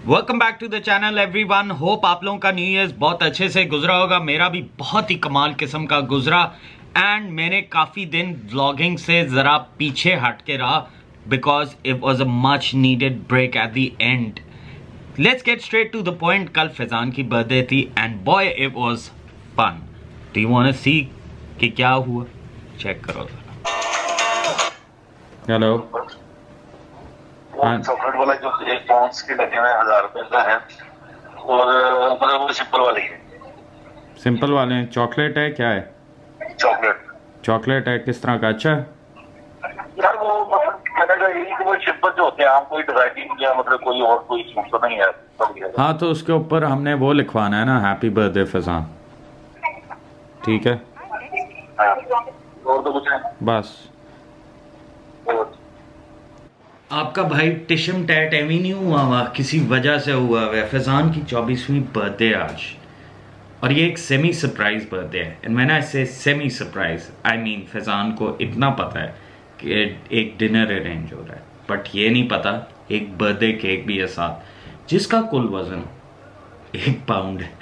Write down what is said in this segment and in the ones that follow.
Welcome back to the channel everyone. Hope आप लोगों का न्यू ईयर बहुत अच्छे से गुजरा होगा। मेरा भी बहुत ही कमाल किस्म का गुजरा एंड मैंने काफ़ी दिन व्लॉगिंग से ज़रा पीछे हट के रहा because it was a much needed break at the end. Let's get straight to the point. कल फैजान की बर्थडे थी and boy it was fun. Do you want to see कि क्या हुआ? चेक करो। हेलो, चॉकलेट वाला जो एक पाउंड के लगे हुए 1000 रुपए का है और मतलब वो सिंपल वाले है। सिंपल वाले हैं। चॉकलेट है? क्या है? चॉकलेट है। किस तरह का? अच्छा यार वो मतलब कनाडा एक वो सिंपल जो होते हैं, आप कोई डिजाइनिंग या मतलब कोई और कोई तो नहीं है। हाँ, तो उसके ऊपर हमने वो लिखवाना है ना, हैप्पी बर्थडे फैजान। ठीक है, और तो कुछ है बस। आपका भाई टिशम टैट एवी नहीं हुआ किसी वजह से हुआ है। फैजान की 24वीं बर्थडे आज, और ये एक सेमी सरप्राइज बर्थडे है। And when I say semi surprise I mean Faizan को इतना पता है कि एक डिनर अरेंज हो रहा है, बट ये नहीं पता एक बर्थडे केक भी है साथ जिसका कुल वजन 1 पाउंड है।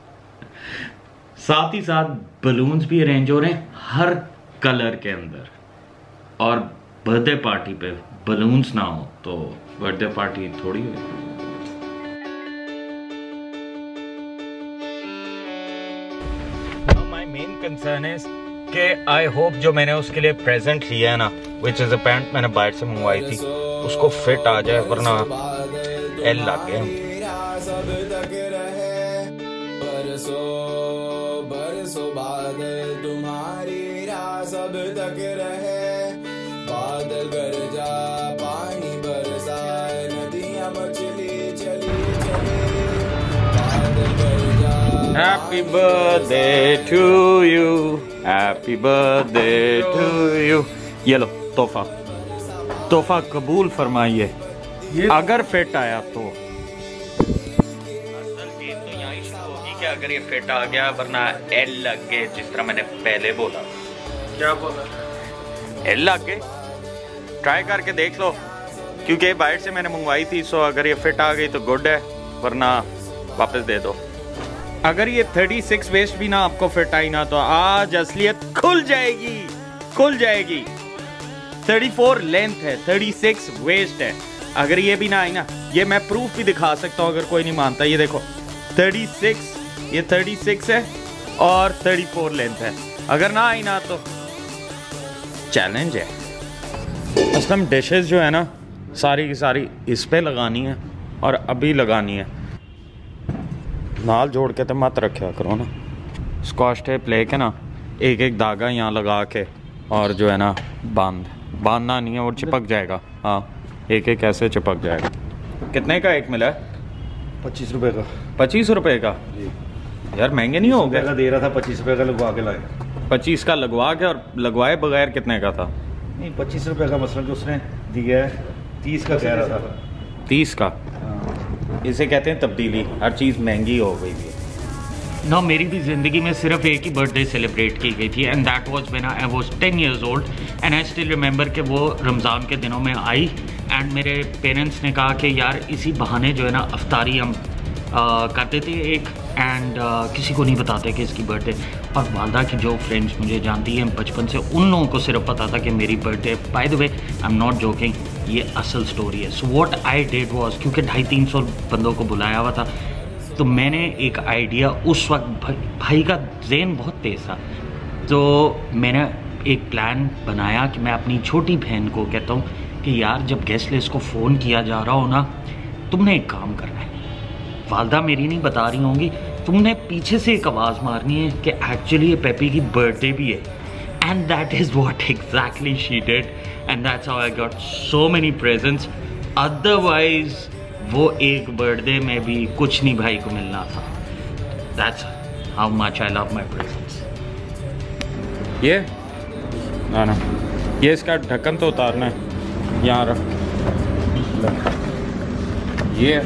साथ ही साथ बलून्स भी अरेंज हो रहे हैं हर कलर के अंदर। और बर्थडे पार्टी पे बलून्स ना हो तो बर्थडे पार्टी थोड़ी हो। माय मेन कंसर्न इज कि आई होप जो मैंने उसके लिए प्रेजेंट लिया है ना, विच इज अ पैंट मैंने बाहर से मंगवाई थी, उसको फिट आ जाए, वरना एल लग गए। बरसों बादल तुम्हारी राह सब तक रहे, बादल गरजा पानी बरसाए, नदियां मछली चली चले, बादल गरजा। Happy birthday to you, happy birthday to you. ये लो तोहफा कबूल फरमाइए अगर फिट आया तो। क्या अगर ये फिट आ गया, वरना एल लग गए जिस तरह मैंने पहले बोला। क्या बोला? एल लग गए। ट्राई करके देख लो, क्योंकि बाहर से मैंने मंगवाई थी। सो अगर ये फिट आ गई तो गुड है, वरना वापस दे दो। अगर ये 36 वेस्ट भी ना आपको फिट आई ना, तो आज असलियत खुल जाएगी। 34 लेंथ है, 36 वेस्ट है। अगर ये भी ना आई ना, ये मैं प्रूफ भी दिखा सकता हूँ अगर कोई नहीं मानता। ये देखो 36, ये 36 है और 34 लेंथ है। अगर ना आई ना तो चैलेंज है। असलम डिशेस जो है ना, सारी की सारी इस पे लगानी है और अभी लगानी है। नाल जोड़ के तो मत रखा करो ना। स्कॉच टेप लेके ना एक एक धागा यहाँ लगा के, और जो है ना बांधना नहीं है, और चिपक जाएगा। हाँ, एक एक ऐसे चिपक जाएगा। कितने का एक मिला है? 25 रुपए का। 25 रुपए का? यार महंगे नहीं हो गए? दे रहा था 25 रुपए का, लगवा के लाए। 25 का लगवा के, और लगवाए बगैर कितने का था? नहीं, 25 रुपए का मसलन जो उसने दिया है, 30 का कह रहा था। 30 का? हाँ। इसे कहते हैं तब्दीली। हर चीज़ महंगी हो गई है ना। मेरी भी ज़िंदगी में सिर्फ एक ही बर्थडे सेलिब्रेट की गई थी, and that was when I was 10 years old, and I still remember कि वो रमज़ान के दिनों में आई। एंड मेरे पेरेंट्स ने कहा कि यार इसी बहाने जो है ना अफ्तारी हम करते थे एक, एंड किसी को नहीं बताते कि इसकी बर्थडे। और वालदा की जो फ्रेंड्स मुझे जानती हैं बचपन से, उन लोगों को सिर्फ पता था कि मेरी birthday. By the way, I am not joking, ये असल स्टोरी है। So what I did was, क्योंकि 250-300 बंदों को बुलाया हुआ था, तो मैंने एक आइडिया, उस वक्त भाई का ज़हन बहुत तेज़ था, तो मैंने एक प्लान बनाया कि मैं अपनी छोटी बहन को कहता हूँ कि यार जब गेस्ट लिस्ट को फ़ोन किया जा रहा हो ना, तुमने एक काम करना है। वालदा मेरी नहीं बता रही होंगी, तुमने पीछे से एक आवाज़ मारनी है कि एक्चुअली ये पेपी की बर्थडे भी है। And that is what exactly she did, and that's how I got so many presents. Otherwise वो एक बर्थडे में भी कुछ नहीं भाई को मिलना था। That's how much I love my presents. ये ना ये इसका ढक्कन तो उतारना है, यहाँ रख। ये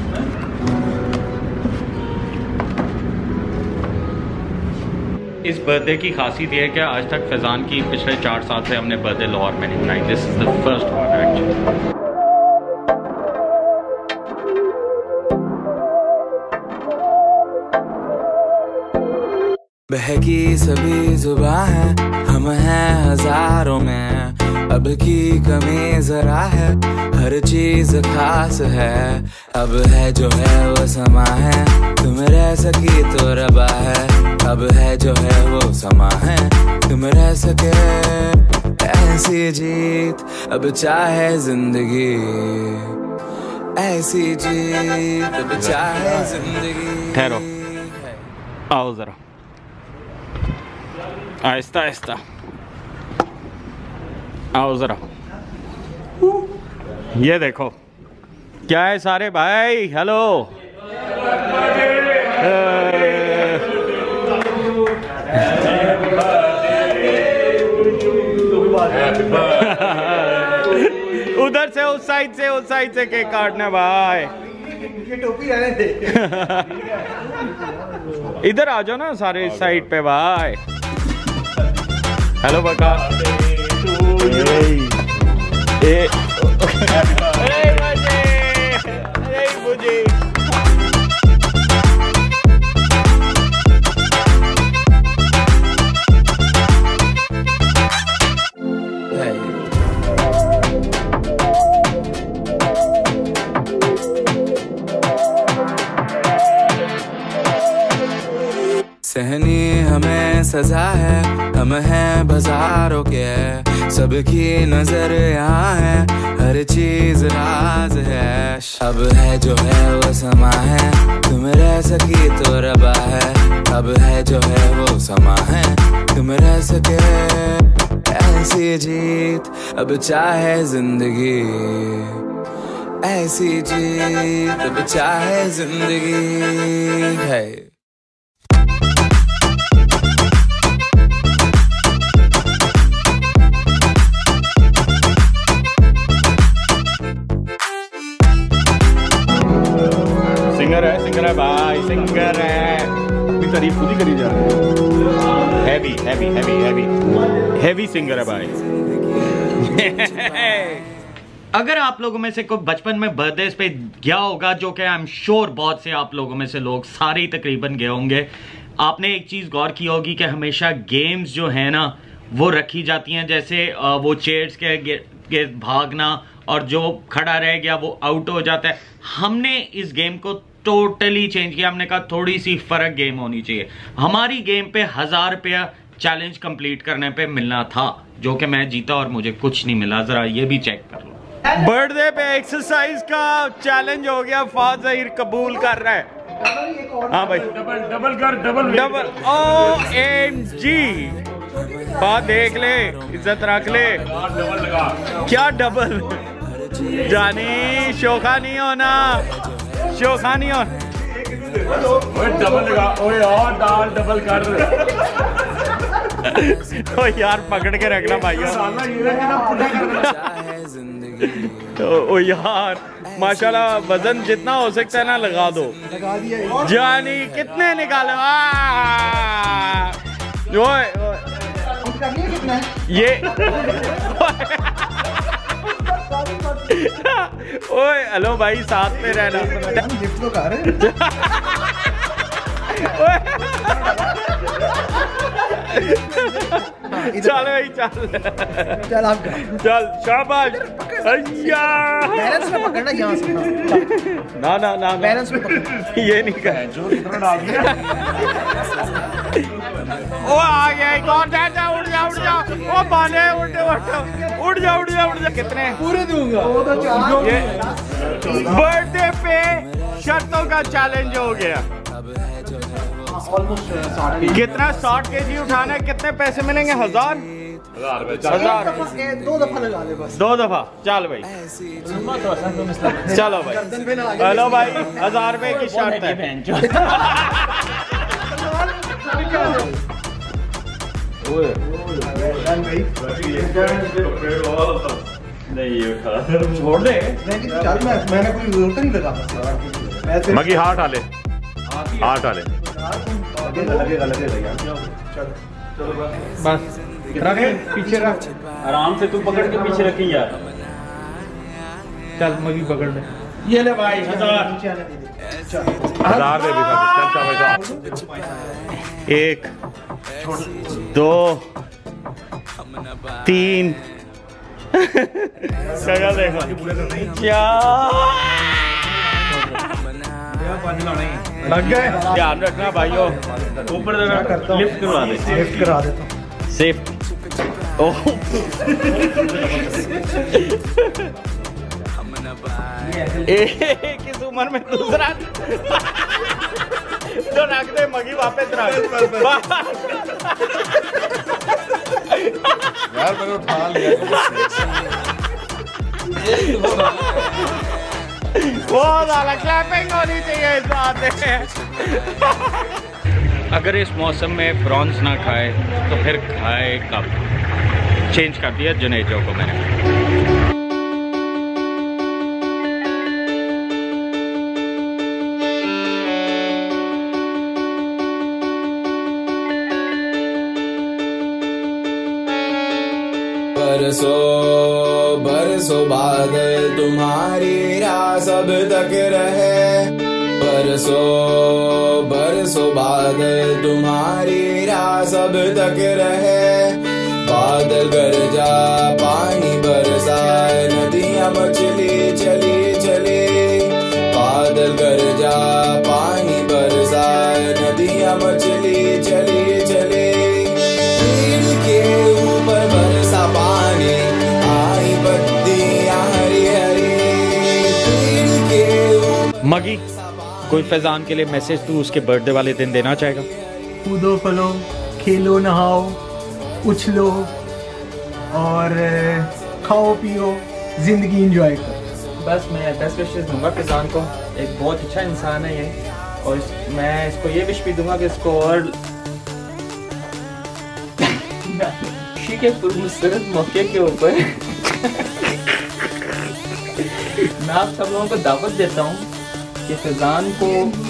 इस बर्थडे की खासियत ये है कि आज तक फैजान की पिछले 4 साल से हमने बर्थडे लाहौर में नहीं बनाई। This is the first one actually. बहकी सभी जुबां है, हम हैं हजारों में, अब की कमी जरा है, हर चीज खास है, अब है जो है वो समा है, तुम रह सकी तो रबा है, अब है जो है वो समा है, तुम रह सके, ऐसी जीत अब चाहे जिंदगी, ऐसी जीत अब चाहे जिंदगी। ठहरो, आओ जरा, आहिस्ता आहिस्ता आओ जरा। ये देखो क्या है सारे भाई, हेलो। उधर से उस साइड से केक काटना भाई। ये टोपी रहने दे। इधर आ जाओ ना सारे इस साइड पे भाई। हेलो बका। मुझे सहनी हमें सजा है, हम हैं बाजारों के, सबकी नजर यहाँ है, हर चीज राज है, अब है जो है वो समा है, तुम रह सकी तो रबा है, अब है जो है वो समा है, तुम रह सके, ऐसी जीत अब चाहे जिंदगी, ऐसी जीत अब चाहे जिंदगी है। सिंगर है भाई, सिंगर है। अपनी तारीफ खुद ही करी जा रही है। हैवी सिंगर है भाई। अगर आप लोगों में से कोई बचपन में बर्थडे पे गया होगा, जो कि आई एम श्योर बहुत से आप लोगों में से लोग सारे ही तकरीबन गए होंगे, आपने एक चीज गौर की होगी कि हमेशा गेम्स जो है ना वो रखी जाती हैं, जैसे वो चेयर्स के भागना, और जो खड़ा रह गया वो आउट हो जाता है। हमने इस गेम को टोटली चेंज किया। हमने कहा थोड़ी सी फर्क गेम होनी चाहिए। हमारी गेम पे 1000 रुपया चैलेंज कंप्लीट करने पे मिलना था, जो कि मैं जीता और मुझे कुछ नहीं मिला। जरा ये भी चेक कर लो। बर्थडे पे एक्सरसाइज का चैलेंज हो गया, फाज़हिर कबूल कर रहा है। हाँ भाई, डबल OMG। बात देख ले, इज्जत रख ले। क्या डबल? जानी शोखा नहीं होना, शोखा नहीं होना। डबल लगा, ओए यार दाल डबल कर। ओ यार पकड़ के रखना भाई। ओ यार माशाल्लाह, वजन जितना हो सकता है ना लगा दो। जानी कितने निकाले? ये ओए हेलो भाई, साथ में रहना। गिफ्ट तो खा रहे चल भाई, चल आपका चल, शाबाश। बैलेंस में पकड़ना यहाँ से। ना ना ना, बैलेंस में पकड़। ये नहीं कर। जो कितना डाल दिया। ओ आ गया एक और। जा, उड़ जा उड़ जा। ओ बाने उड़ जा। कितने पूरे दूंगा। ये बर्थडे पे शर्तों का चैलेंज हो गया। कितना 60 kg उठाना है? कितने पैसे मिलेंगे? 1000 दो दफा लगा ले बस। 2 दफा। चल भाई, चलो भाई, हेलो भाई, 1000 रुपए की शर्त है। नहीं छोड़ दे। चल मैंने कोई जरूरत नहीं लगा। मगी हाथ डाले, हाथ डाले। लगेगा बस रख, पीछे रख, आराम से तू पकड़ के पीछे रखी यार। चल मगी पकड़ ले। ये ले भाई 1000 दे भी। चल शाबाश। 1 2 3 शक्ल देखो क्या लग गए। ध्यान रखना भाइयों, ऊपर लिफ्ट करवा दे। लिफ्ट करा देता हूँ। सेफ। ओह किस उम्र में दूसरा जो रख दे मगी वापस रख यार मैंने उठा लिया। वो वाला क्लैपिंग होनी चाहिए इस बात में। अगर इस मौसम में प्रॉन्स ना खाए तो फिर खाए कब? चेंज कर दिया जुनेजो को मैंने। बरसों बादल तुम्हारी राह सब तक रहे। बरसों बादल तुम्हारी राह सब तक रहे। बादल गरजा पानी बरसाए नदियां मचली चली चली। बादल गरजा पानी बरसाए नदियां मचली चली चली। दिल के ऊपर बरसा पानी आई बत्तियां हरी हरी। दिल के ऊपर मगी कोई फैजान के लिए मैसेज तू उसके बर्थडे वाले दिन देना चाहेगा? कूदो फलो, खेलो नहाओ, उछलो और खाओ पियो, जिंदगी एंजॉय करो। बस मैं बेस्ट विशेस दूंगा फैजान को। एक बहुत अच्छा इंसान है ये, और मैं इसको ये विश भी दूंगा कि इसको और खुशी के पुरमसरत मौके के ऊपर मैं आप सब लोगों को दावत देता हूँ कि फैजान को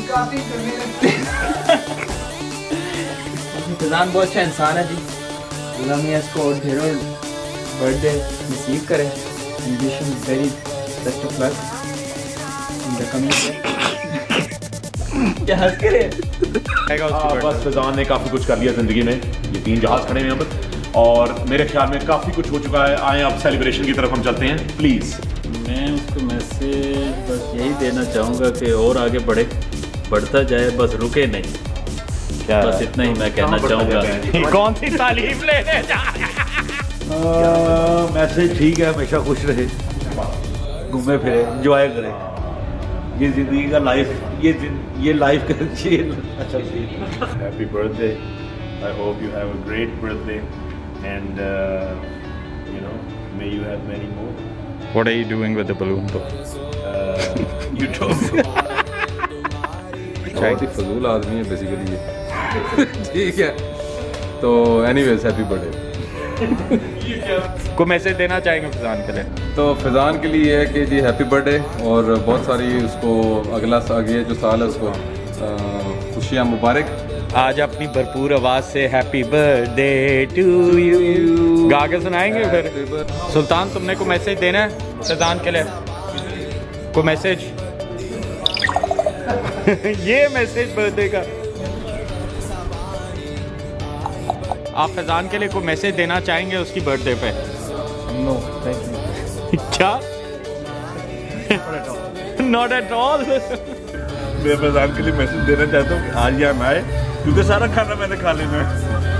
फैजान बहुत अच्छा इंसान है जी। अल्लाह मियां इसको और ढेरों बर्थडे नसीब करे। Wish him very best of luck in the coming year. क्या हंस के रहे? बस फैजान ने काफ़ी कुछ कर लिया ज़िंदगी में। ये 3 जहाज़ खड़े हैं यहाँ पर और मेरे ख्याल में काफ़ी कुछ हो चुका है। आए अब सेलिब्रेशन की तरफ हम चलते हैं प्लीज़। मैं उसको मैसेज बस यही देना चाहूँगा कि और आगे बढ़ता जाए, बस रुके नहीं। क्या बस इतना ही मैं कहना चाहूँगा। कौन सी तालीफ लेने जा रहा है? मैसेज ठीक है, हमेशा खुश रहे, घूमे फिरे, एंजॉय करे। ये जिंदगी का लाइफ, ये लाइफ का अच्छा। Happy birthday. I hope you have a great birthday and you know may you have many more. What are you doing with the balloon though? You told me. बहुत ही फजूल आदमी है बेसिकली ये। ठीक है, तो एनीवेज हैप्पी बर्थडे। को message देना चाहेंगे फैजान के लिए? तो फैजान के लिए है कि जी हैप्पी बर्थडे, और बहुत सारी उसको अगला आगे जो साल है उसको खुशियाँ मुबारक। आज अपनी भरपूर आवाज से हैप्पी बर्थडे टू यू गा के सुनाएंगे फिर। सुल्तान तुमने को मैसेज देना है फैजान के लिए? को मैसेज ये मैसेज बर्थडे का आप फैजान के लिए कोई मैसेज देना चाहेंगे उसकी बर्थडे पे? No thank you. क्या? Not at all. मैं फैजान के लिए मैसेज देना चाहता हूँ आज यहाँ आए क्योंकि सारा खाना मैंने खा लेना है।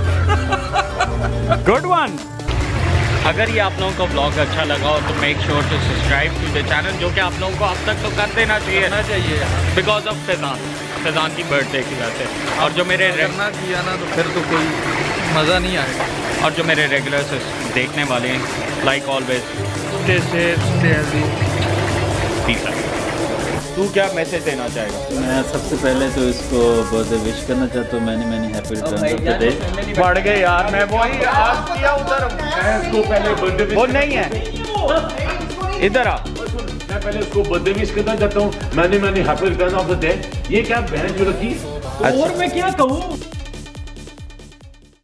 Good one. अगर ये आप लोगों को ब्लॉग अच्छा लगा हो तो make sure to subscribe to the channel, जो कि आप लोगों को अब तक तो कर देना चाहिए बिकॉज ऑफ फैजान की बर्थडे की वजह से। और जो मेरे करना किया ना तो फिर तो कोई मज़ा नहीं आएगा। और जो मेरे रेगुलर देखने वाले हैं, like always stay safe, stay healthy. Peace out. तू क्या मैसेज देना चाहेगा? मैं सबसे पहले तो इसको बर्थडे विश करना चाहता हूँ। मैंने happy return of the day. बढ़ गए यार, मैं वही आज किया उधर। मैं इसको पहले बर्थडे वो नहीं है, इधर आ। मैं पहले उसको बर्थडे विश करना चाहता हूँ। मैंने happy return of the day. ये क्या बहन जो रखी? और मैं क्या कहूँ?